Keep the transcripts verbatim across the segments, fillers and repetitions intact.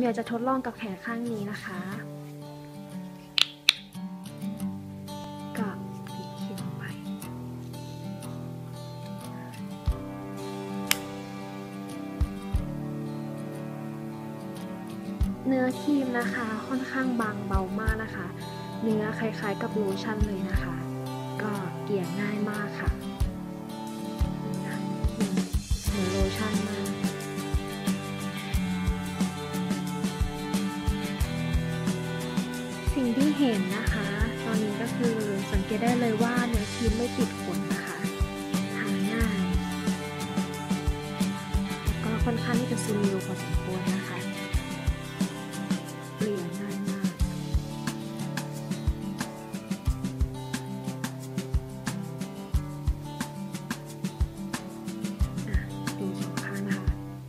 มียวจะทดลองกับแขนข้างนี้นะคะก็บีบครีมลงไปเนื้อครีมนะคะค่อนข้างบางเบามากนะคะเนื้อคล้ายๆกับโลชั่นเลยนะคะก็เกลี่ยง่ายมากค่ะเหมือนโลชั่นมากสิ่งที่เห็นนะคะตอนนี้ก็คือสังเกตได้เลยว่าเนื้อครีมไม่ติดขนนะคะทาง่ายแล้วก็ค่อนข้างที่จะซึมเร็วพอสมควรนะคะเกลี่ยง่ายมากดูสองข้างนะคะ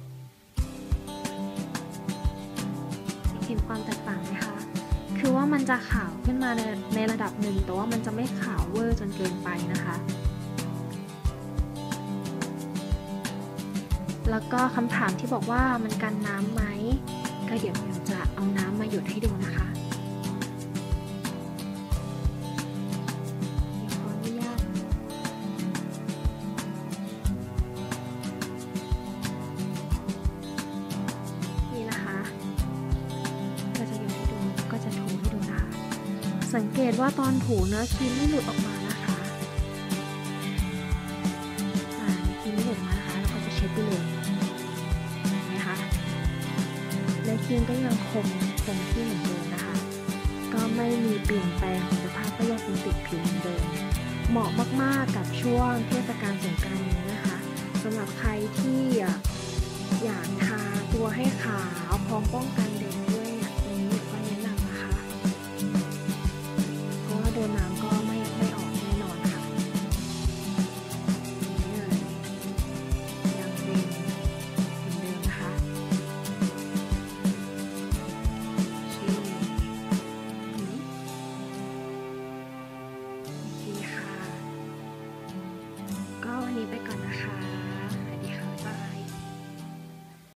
เห็นความแตกต่างไหมคะคือว่ามันจะขาวขึ้นมาในในระดับหนึ่งแต่ว่ามันจะไม่ขาวเวอร์จนเกินไปนะคะแล้วก็คำถามที่บอกว่ามันกันน้ำไหมก็เดี๋ยวเราจะเอาน้ำมาหยดให้ดูนะคะขออนุญาตนี่นะคะก็จะหยดให้ดูก็จะถูให้ดูนะคะสังเกตว่าตอนถูเนื้อครีมไม่หลุดออกมานะคะอ่าครีมไม่หลุดมานะคะแล้วก็จะเช็ดไปเลยและครีมก็ยังคงคงที่เหมือนเดิมนะคะก็ไม่มีเปลี่ยนแปลงสภาพก็ยังคงติดผิวเหมือนเดิมเหมาะมากๆกับช่วงเทศกาลสงกรานต์นี้นะคะสำหรับใครที่อยากทาตัวให้ขาวพร้อมป้องกัน